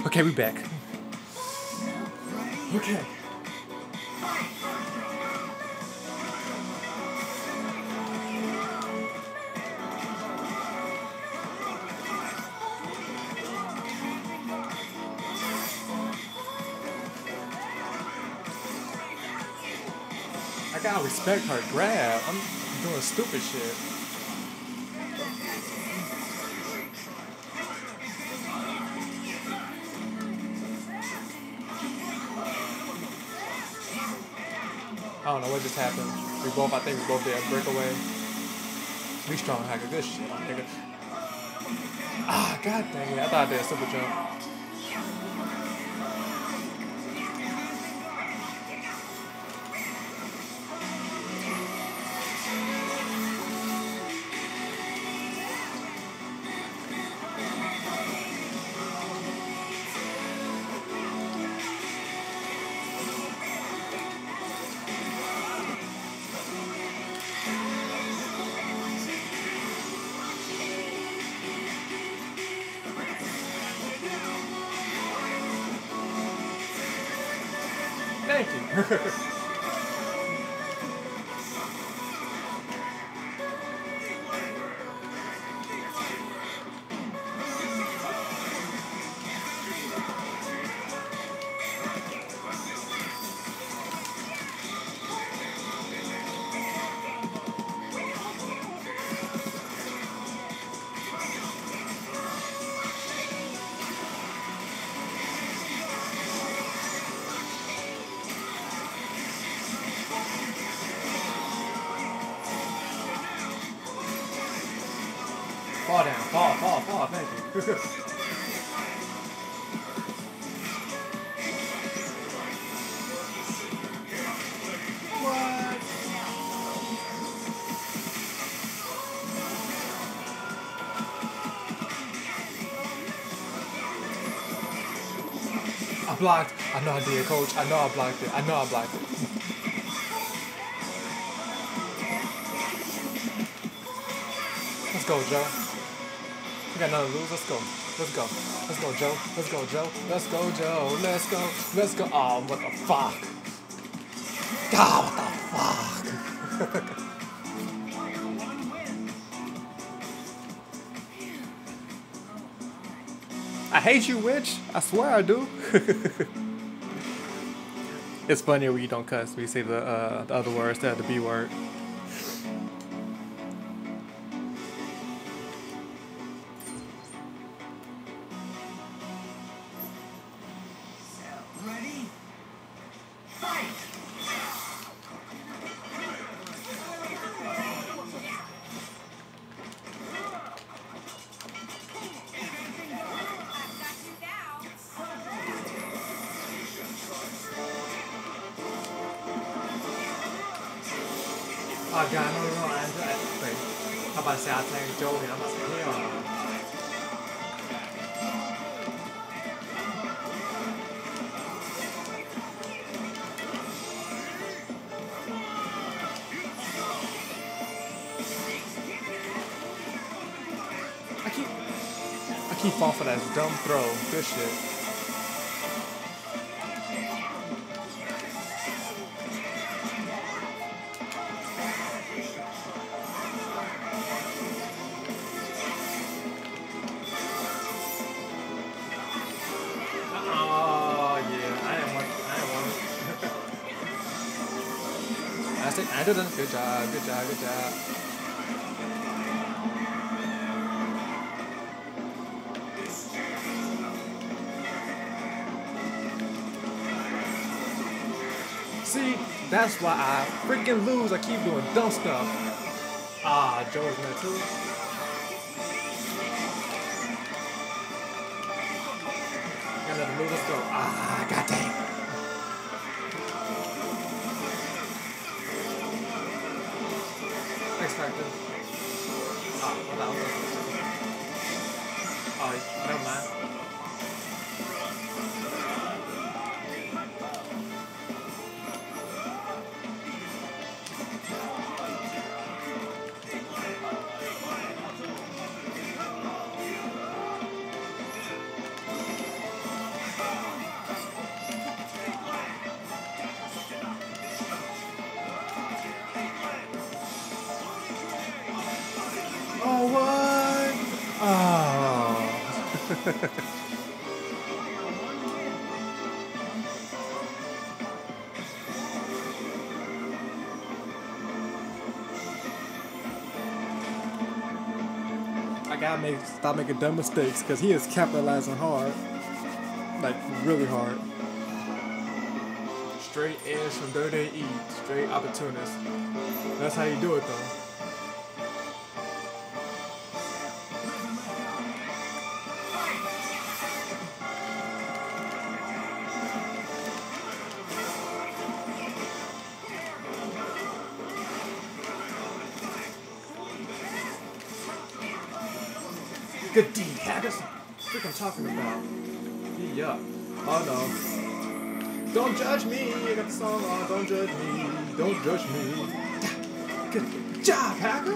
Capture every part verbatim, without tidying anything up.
Okay, we back. Okay. I gotta respect her grab. I'm doing stupid shit. I don't know what just happened. We both, I think we both did a breakaway. We strong hacker, good shit, nigga. Ah, god dang it, I thought I did a super jump. Thank you. Fall down, fall, fall, fall, thank you. What? I blocked. I know I did, coach. I know I blocked it. I know I blocked it. Let's go, Joe. We got nothing to lose. Let's go. Let's go. Let's go, Joe. Let's go, Joe. Let's go, Joe. Let's go. Let's go. Oh, what the fuck? God, what the fuck? I hate you, witch. I swear I do. It's funnier when you don't cuss. We say the, uh, the other word instead of the B word. Oh god, no, no, no, I, I, wait. I'm about to say I'll take Joey, I'm about to say, hell no. I keep, I keep falling for that dumb throw, good shit. I did it. Good job, good job, good job. See, that's why I freaking lose. I keep doing dumb stuff. Ah, Joe's in there too. Got another move. Let's go. Ah, god dang. Expected. Oh, well, that was oh, never mind. I gotta make stop making dumb mistakes because he is capitalizing hard, like really hard. Straight edge from dirty E, straight opportunist. That's how you do it though. Good D, Haggis. What I'm talking about? Yeah. Oh no. Don't judge me. I got the song on. Don't judge me. Don't judge me. Good job, Hacker.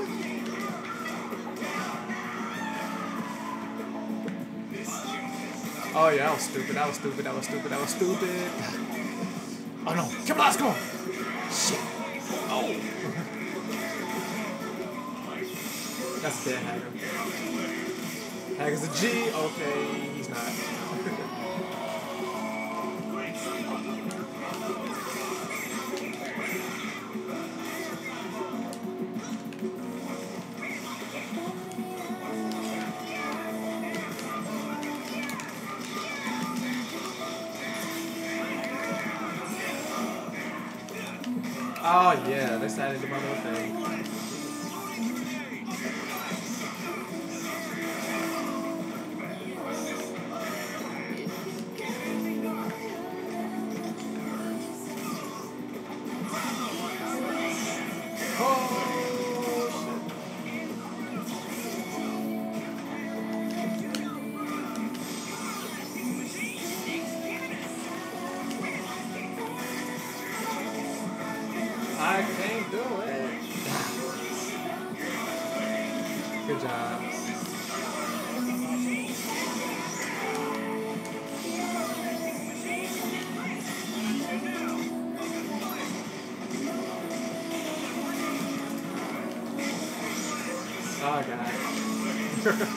Oh yeah, that was stupid. That was stupid. That was stupid. That was stupid. Oh no. Come on, let's go. Shit. Oh. That's dead, Hacker. Haggis a G, okay, he's not. Oh yeah, they added the bundle thing. I can't do it. Good job. Oh, God.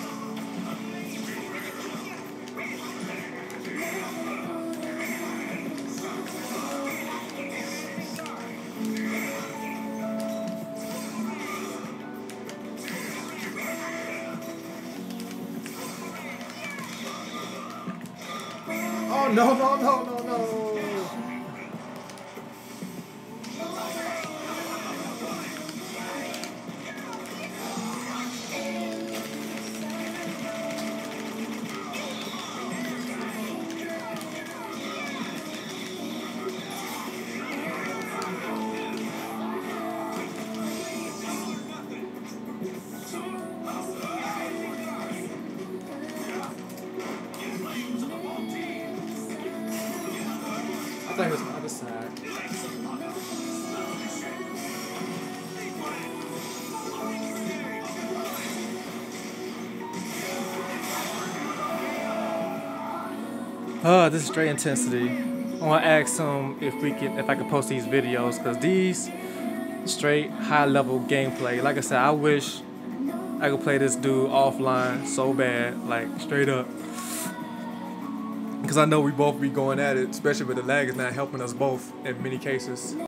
Oh, no, no, no, no, no. I think it was on the other side. Uh, this is straight intensity. I want to ask him if we can, if I can post these videos, because these straight high level gameplay. Like I said, I wish I could play this dude offline so bad, like straight up. Because I know we both be going at it, especially with the lag is not helping us both in many cases.